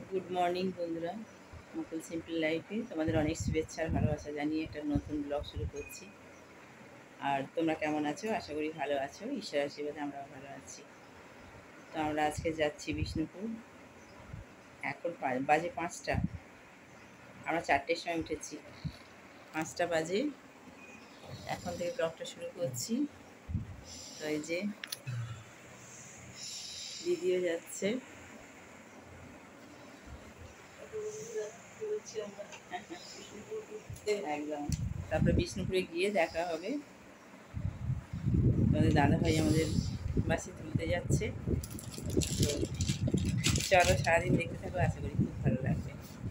Good morning বন্ধুরা, মুকুল simple লাইফে তোমাদের অনেক শুভেচ্ছা আর ভালোবাসা জানিয়ে একটা নতুন ব্লগ শুরু করছি। আর তোমরা কেমন আছো? আশা করি ভালো আছো। ঈশ্বর আশীর্বাদে আমরাও ভালো আছি। তো আমরা আজকে যাচ্ছি বিষ্ণুপুর। এখন বাজে 5টা, আমরা 4টের সময় উঠেছি। 5টা বাজে, এখন থেকে ব্লগটা শুরু করছি। তো এই যে দিদিও যাচ্ছে। একদম, তারপরে বিষ্ণুপুরে গিয়ে দেখা হবে। আমাদের দাদাভাই আমাদের বাসে তুলতে যাচ্ছে। চলো সারাদিন দেখতে থাকো, আশা করি খুব ভালো লাগবে।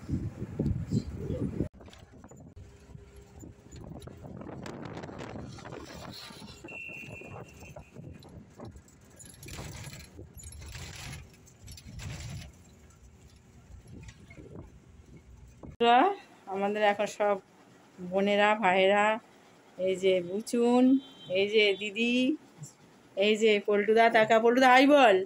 আমাদের এখন সব বোনেরা ভাইয়েরা, এই যে বুচুন, এই যে দিদি, এই যে পল্টুদা, টাকা পল্টুদা হাই বল।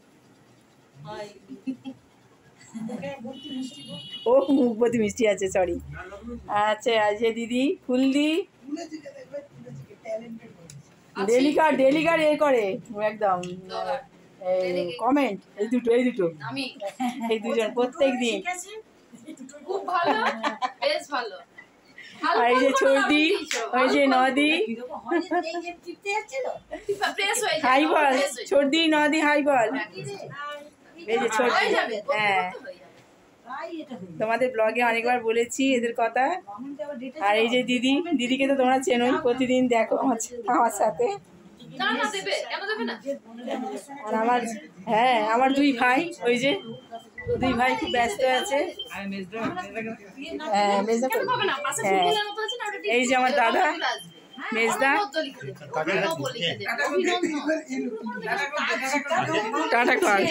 ও মুখবতী মিষ্টি আছে, সরি। আচ্ছা, এই যে দিদি ফুলদি, ডেলিকার এ করে একদম কমেন্ট, এই দুটো এই দুজন প্রত্যেক দিন। খুব ভালো, বেশ ভালো। আর এই যে ছোটদি, ওই যে নদি, হাই বল ছোটদি, নদি হাই বল। এই যে ছোটদি, হ্যাঁ তোমাদের ব্লগে অনেকবার বলেছি এদের কথা। আর এই যে দিদি, দিদিকে তো তোমরা চেনোই, প্রতিদিন দেখো আমার সাথে। আর আমার দুই ভাই, ওই যে দুই ভাই খুব ব্যস্ত আছে। এই যে আমার দাদা মেজদা, টাটা কর।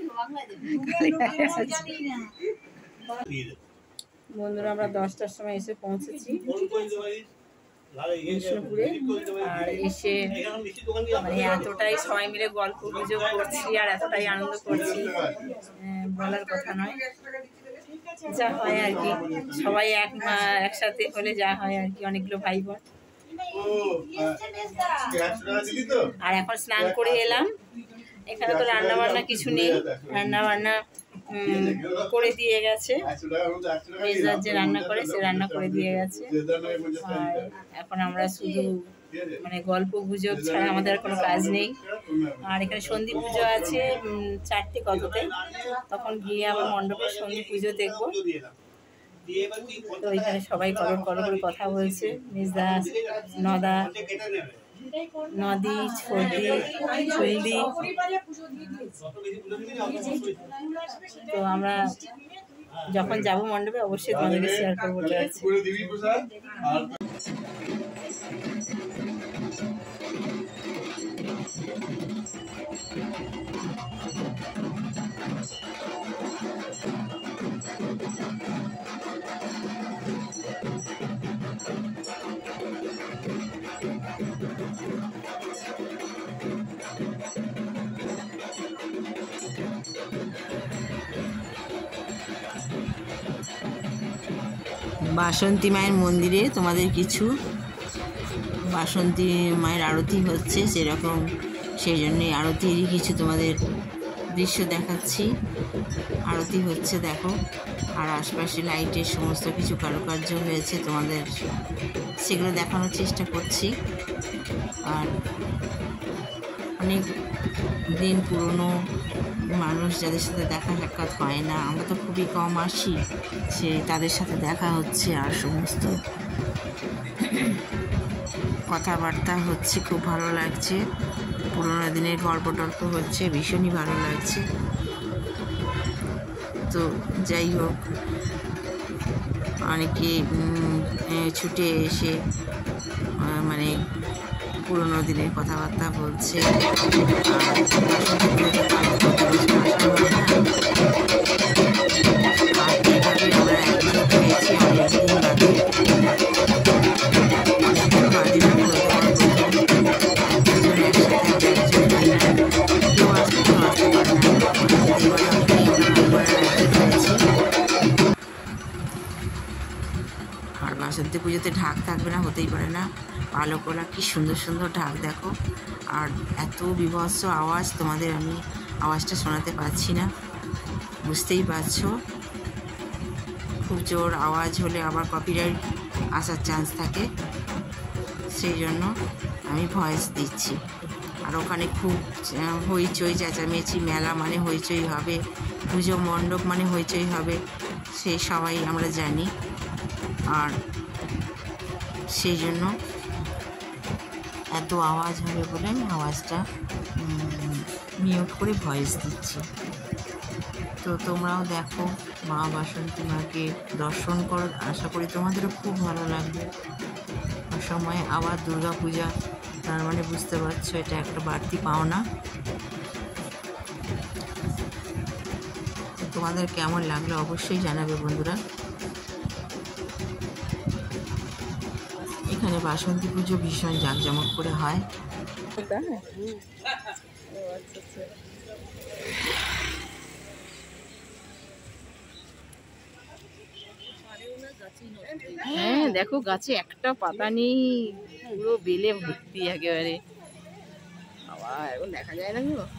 বন্ধুরা, আমরা 10টার সময় এসে পৌঁছেছি বিষ্ণুপুরে। আর এসে মানে এতটাই সবাই মিলে গল্প গুজব করছি আর এতটাই আনন্দ করছি, বলার কথা নয়। যা হয় আর কি, সবাই একসাথে হলে যা হয় আর কি, অনেকগুলো ভাই বোন। আর এখন স্নান করে এলাম। এখানে তো রান্না বান্না কিছু নেই, রান্না বান্না করে দিয়ে গেছে। মেজদার যে রান্না করে সে রান্না করে দিয়ে গেছে। আর এখন আমরা শুধু মানে গল্প গুজব ছাড়া আমাদের আর কোনো কাজ নেই। আর এখানে সন্ধি পুজো আছে 4টে কততে, তখন গিয়ে আবার মণ্ডপে সন্ধি পুজো দেখবো। তো ওইখানে সবাই কলর করে কথা বলছে, মেজদা, নদা, নদী, ছোটদি, ফুলদি। তো আমরা যখন যাব মণ্ডপে অবশ্যই তোমাদেরকে শেয়ার করবো। বাসন্তী মায়ের মন্দিরে তোমাদের কিছু বাসন্তী মায়ের আরতি হচ্ছে সেরকম, সেই জন্যই আরতিরই কিছু তোমাদের দৃশ্য দেখাচ্ছি। আরতি হচ্ছে দেখো, আর আশপাশে লাইটের সমস্ত কিছু কারুকার্য হয়েছে, তোমাদের সেগুলো দেখানোর চেষ্টা করছি। আর অনেক দিন পুরনো মানুষ যাদের সাথে দেখা সাক্ষাৎ হয় না, আমরা তো খুবই কম আসি, সে তাদের সাথে দেখা হচ্ছে আর সমস্ত কথাবার্তা হচ্ছে, খুব ভালো লাগছে। পুরোনো দিনের গল্প টল্প হচ্ছে, ভীষণই ভালো লাগছে। তো যাই হোক, অনেকে ছুটে এসে মানে পুরোনো দিনের কথাবার্তা বলছে। সরস্বতী পুজোতে ঢাক থাকবে না, হতেই পারে না। পালকোলা কি সুন্দর সুন্দর ঢাক দেখো, আর এত বীভৎস আওয়াজ, তোমাদের আমি আওয়াজটা শোনাতে পারছি না, বুঝতেই পারছো। খুব জোর আওয়াজ হলে আবার কপিরাইট আসার চান্স থাকে, সেই জন্য আমি ভয়েস দিচ্ছি। আর ওখানে খুব হইচই চেঁচামেচি, মেলা মানে হইচই হবে, পুজো মণ্ডপ মানে হইচই হবে, সেই সবাই আমরা জানি। আর সেই জন্য এত আওয়াজ হবে বলে আমি আওয়াজটা মিউট করে ভয়েস দিচ্ছি। তো তোমরাও দেখো, মা বাসন্তী মাকে দর্শন করো, আশা করি তোমাদেরও খুব ভালো লাগবে। সময় আবার দুর্গা পূজা, তার মানে বুঝতে পারছো এটা একটা বাড়তি পাওনা। তোমাদের কেমন লাগলো অবশ্যই জানাবে বন্ধুরা। এখানে বাসন্তী পুজো ভীষণ জাঁকজমক করে হয়। হ্যাঁ দেখো, গাছে একটা পাতা নেই, পুরো বেলে ভর্তি একেবারে। আবার এখন দেখা যায় না গো।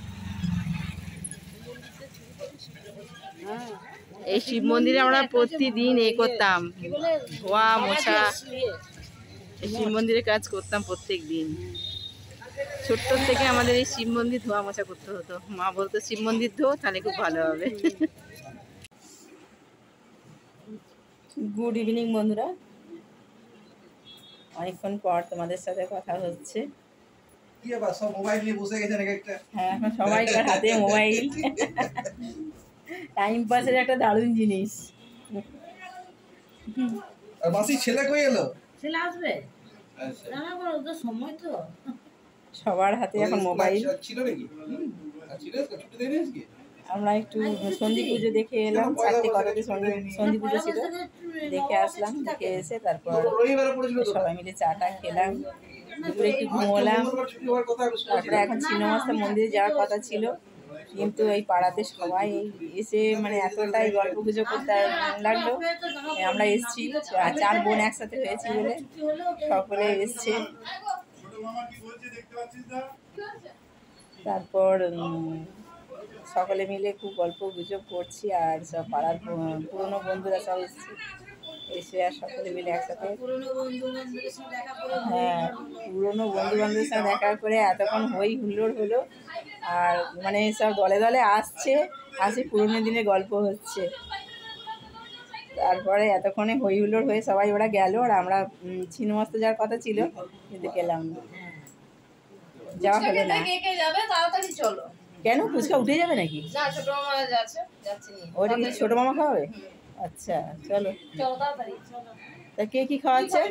এই শিব মন্দিরে আমরা প্রতিদিন করতাম, ধোয়া মোছা, এই শিব মন্দিরে কাজ করতাম প্রত্যেক দিন। ছোট্ট থেকে আমাদের এই শিব মন্দির ধোয়া মোছা করতে হতো। মা বলতো শিব মন্দির ধো, তাহলে খুব ভালো হবে। গুড ইভিনিং বন্ধুরা, অনেকক্ষণ পর তোমাদের সাথে কথা হচ্ছে। হ্যাঁ, এখন সবাইকার হাতে মোবাইল, টাইম পাসের একটা দারুণ জিনিস। ছেলে কই এলো? ছেলে আসবে না, ওদের সময় তো। সবার হাতে এখন মোবাইল। ছিল নাকি? ছুটি দেয়নি আজকে? আমরা একটু সন্ধি পুজো দেখে এলাম, 4টে কততে সন্ধি পুজো ছিল, দেখে আসলাম। দেখে এসে তারপর সবাই মিলে চাটা খেলাম, দুপুরে একটু ঘুমোলাম। তারপরে এখন ছিন্নমস্তা মন্দিরে যাওয়ার কথা ছিল, কিন্তু এই পাড়াতে সবাই এসে মানে এতটাই গল্প গুজব করতে লাগলো। আমরা এসছি, 4 বোন একসাথে হয়েছি বলে সকলে এসছে। তারপর সকলে মিলে খুব গল্প গুজব করছি, আর সব পাড়ার পুরনো বন্ধুরা সব এসছে, এসে আর সকলে মিলে একসাথে, হ্যাঁ পুরনো বন্ধু বান্ধবের সাথে দেখা করে এতক্ষণ হই হুল্লোড় হলো। আর মানে সব দলে দলে আসছে পুরনো দিনের গল্প হচ্ছে। তারপরে এতক্ষণে হই হুল্লোড় হয়ে সবাই ওরা গেল, আর আমরা ছিন্নমস্তা যাওয়ার কথা ছিল কিন্তু গেলাম না, যাওয়া হলো না। কেন, ফুচকা উঠে যাবে নাকি? ওটা কি ছোট মামা খাওয়াবে? আচ্ছা চলো, তা কে কি খাওয়াচ্ছে?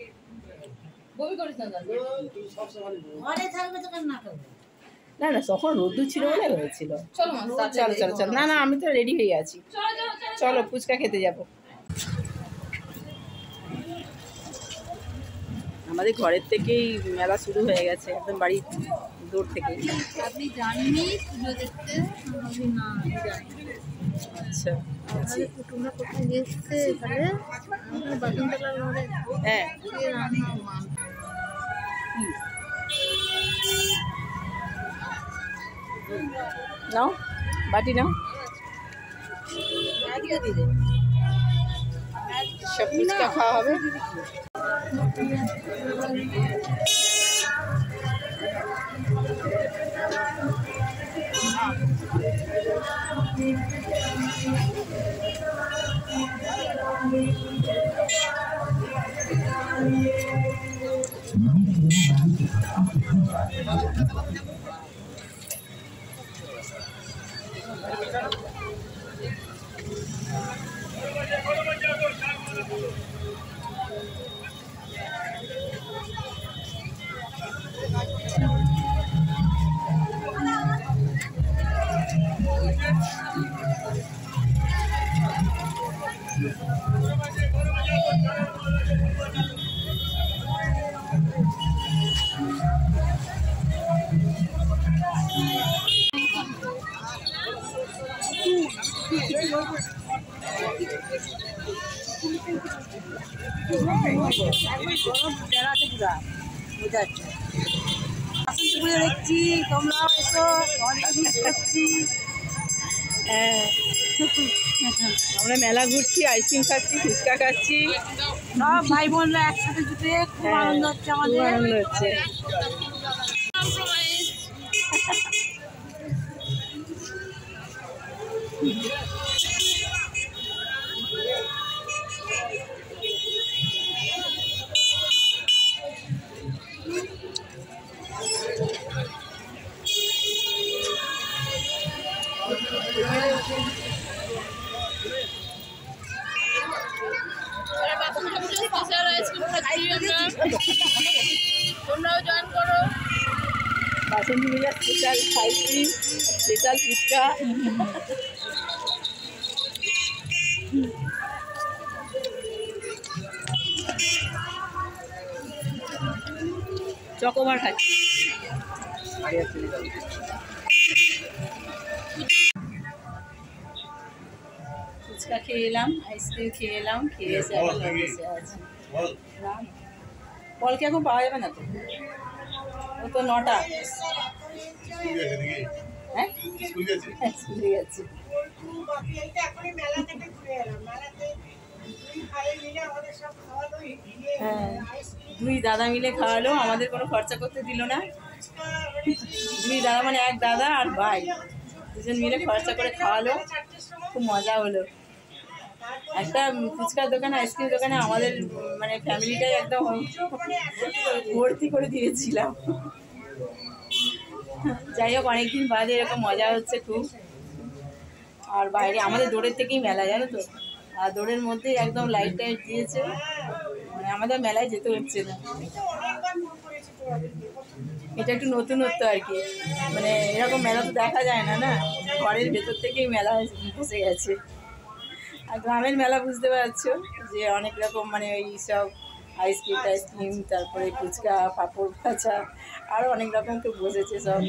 না না, তখন রোদ্দুর ছিল বলে হয়েছিল। চলো চলো চলো, না না আমি তো রেডি হয়ে আছি, চলো ফুচকা খেতে যাবো। আমাদের ঘরের থেকেই মেলা শুরু হয়ে গেছে, একদম বাড়ির দূর থেকে। আপনি জানেননি পুজো দেখতে? না আচ্ছা, কুটুমরা কোথায় এসছে এখানে, আমাদের বাসন্তলার ঘরে। হ্যাঁ নাও, বাটি নাও, সব ফুচকা খাওয়া হবে। দেখছি তোমরাও এসো, করছি। হ্যাঁ, আমরা মেলা ঘুরছি, আইসক্রিম খাচ্ছি, ফুচকা খাচ্ছি, সব ভাই বোনরা একসাথে জুটে খুব আনন্দ হচ্ছে খুব আমাদের। আনন্দ হচ্ছে। তোমরাও জয়েন করো। বাসন্তী পূজার special ice cream, special phuchka. Chocobar খাচ্ছি। ফুচকা খেয়ে এলাম, আইসক্রিম খেয়ে এলাম, খেয়ে এসে এখন বসে আছি। বলকে এখন পাওয়া যাবে না তো, ও তো 9টা। হ্যাঁ, স্কুলে গেছে। হ্যাঁ, 2 দাদা মিলে খাওয়ালো, আমাদের কোনো খরচা করতে দিল না। 2 দাদা মানে এক দাদা আর ভাই, দুজন মিলে খরচা করে খাওয়ালো, খুব মজা হলো। একটা ফুচকার দোকানে, আইসক্রিম দোকানে আমাদের মানে ফ্যামিলিটাই একদম ভর্তি করে দিয়েছিলাম। যাই হোক, অনেকদিন বাদে এরকম মজা হচ্ছে খুব। আর বাইরে আমাদের দৌড়ের থেকেই মেলা, জানো তো, আর দৌড়ের মধ্যেই একদম লাইট টাইট দিয়েছে, মানে আমাদের মেলায় যেতে হচ্ছে না। এটা একটু নতুনত্ব আর কি, মানে এরকম মেলা তো দেখা যায় না, না ঘরের ভেতর থেকেই মেলা বসে গেছে। আর গ্রামের মেলা বুঝতে পারছো যে অনেক রকম, মানে ওই সব আইসক্রিম টাইসক্রিম, তারপরে ফুচকা, পাঁপড় ভাজা, আরও অনেক রকম তো বসেছে সব।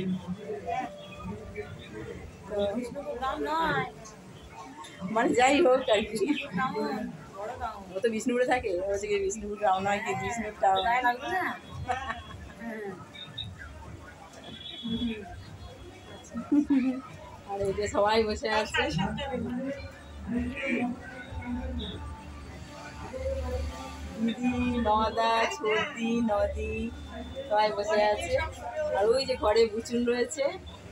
তো মানে যাই হোক আর কি, ও তো বিষ্ণুপুরে থাকে, ও হচ্ছে কি বিষ্ণুপুর টাউন হয় কি, বিষ্ণুপুর টাউন। আর এই যে সবাই বসে আছে, দিদি, নদা, ছর্দি, নদী সবাই বসে আছে। আর ওই যে ঘরে বুচুন রয়েছে,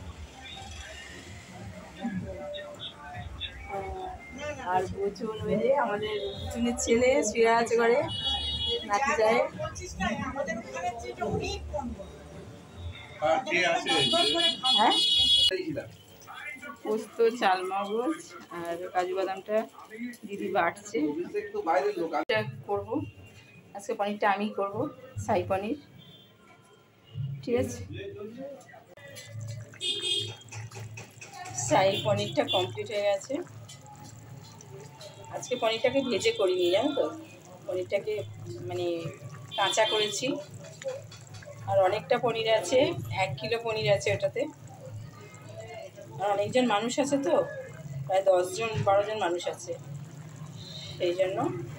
আর বুচুন ওই যে আমাদের বুচুনের ছেলে শুয়ে আছে ঘরে, নাতি যায়। হ্যাঁ, পোস্ত, চাল মগজ আর কাজু বাদামটা দিদি বাটছে। করবো আজকে, পনিরটা আমি করবো, সাই পনির। ঠিক আছে, সাই পনিরটা কমপ্লিট হয়ে গেছে। আজকে পনিরটাকে ভেজে করিনি, জানো তো, পনিরটাকে মানে কাঁচা করেছি। আর অনেকটা পনির আছে, 1 কিলো পনির আছে ওটাতে। আর অনেকজন মানুষ আছে তো, প্রায় 10-12 জন মানুষ আছে, সেই জন্য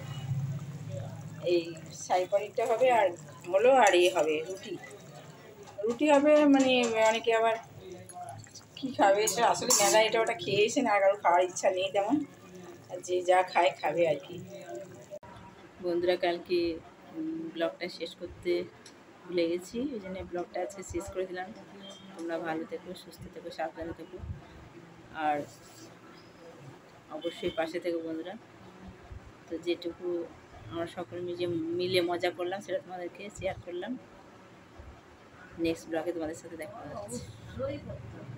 এই সাই পনিরটা হবে। আর হলো, আর হবে রুটি হবে। মানে অনেকে আবার কী খাবে, এটা আসলে মেলা এটা ওটা খেয়ে এসে না, আর কারো খাওয়ার ইচ্ছা নেই তেমন, আর যে যা খায় খাবে আর কি। বন্ধুরা, কালকে ব্লগটা শেষ করতে ভুলে গেছি, ওই জন্য ব্লগটা আজকে শেষ করে দিলাম। তোমরা ভালো থেকো, সুস্থ থেকো, সাবধানে থেকো, আর অবশ্যই পাশে থেকো বন্ধুরা। তো যেটুকু আমরা সকলে মিলে মজা করলাম সেটা তোমাদেরকে শেয়ার করলাম। নেক্সট ব্লগে তোমাদের সাথে দেখা হচ্ছে।